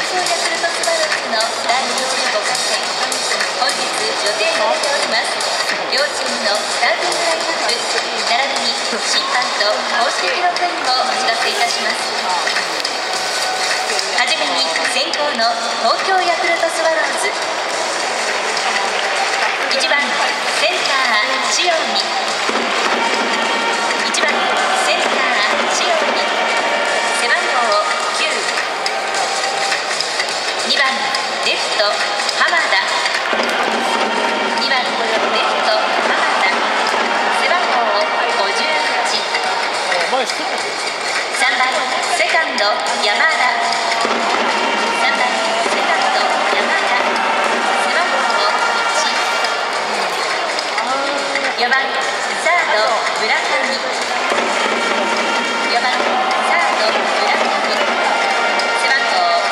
京ヤクルトスワローズの第25回戦、本日予定されております。両チームのスターティングラインナップ並びに審判と公式記録員をお知らせいたします。はじめに先攻の東京ヤクルトスワローズ、1番センター塩見、1番センター塩見、背番号9、2番レフト浜田、2番レフト浜田、背番号58、3番セカンド山田、3番セカンド山田、背番号1、4番サード村上、4番サード村上、背番号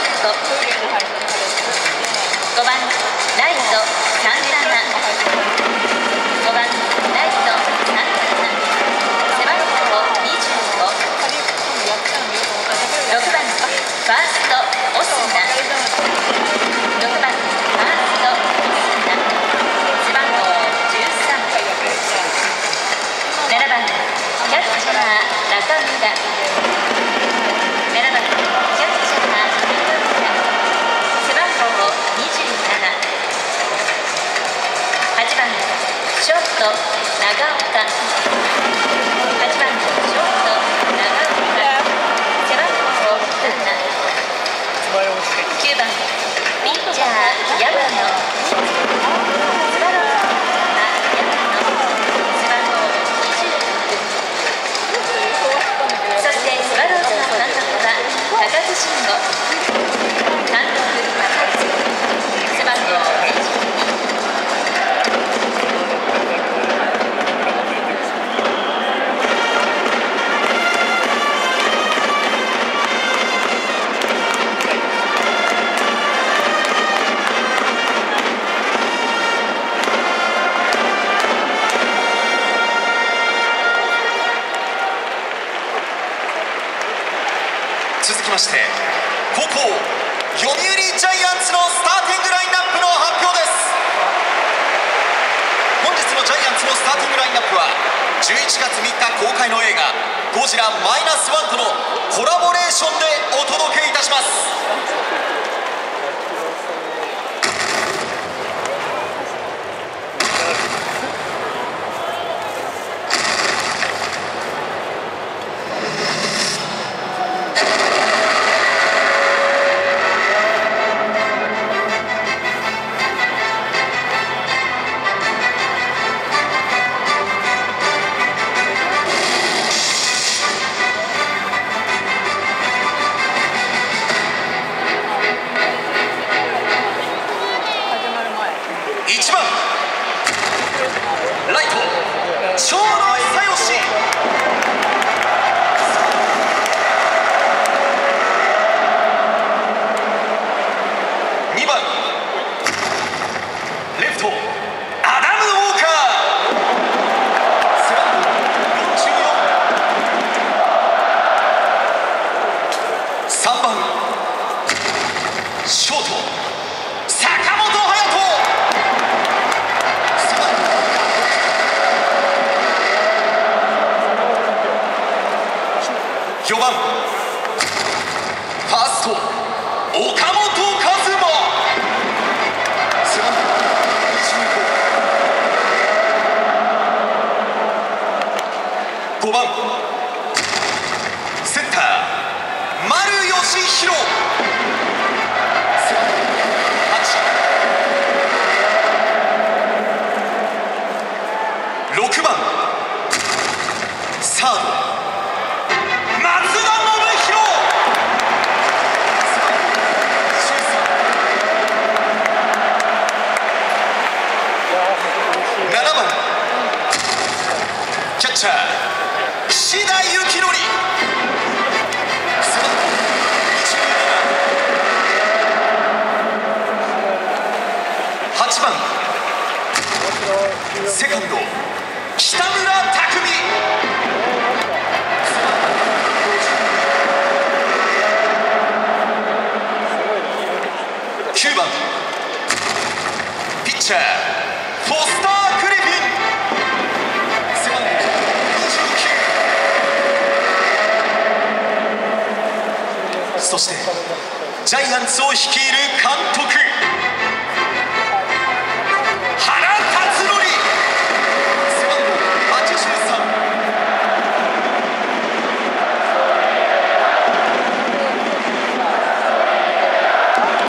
55、5番ライトサンタナ、5番ライトサンタナ、背番号25、6番ファーストオスナ、6番ファーストオスナ、背番号13、7番キャッチャー中村、7番キャッチャー中村、背番号27、8番ショート長岡、8番ショート長岡、背番号7、9番ピッチャー山野、スワローズの山野、背番号26、そしてスワローズの監督は高津臣吾、監督高津、背番号22。 続きまして高校読売ジャイアンツのスターティングラインナップの発表です。本日のジャイアンツのスターティングラインナップは11月3日公開の映画「ゴジラ -1」とのコラボレーションでお届けいたします。1番ライト長野久義、2番レフトアダム・ウォーカー、背番号44、3番ショート坂本勇人、4番ファースト岡本和真、背番号25、5番センター丸佳弘、背番号8、6番サードキャッチャー岸田幸典、8番セカンド北村匠海、 チャーフォスター・グリフィン、背番号29、そしてジャイアンツを率いる監督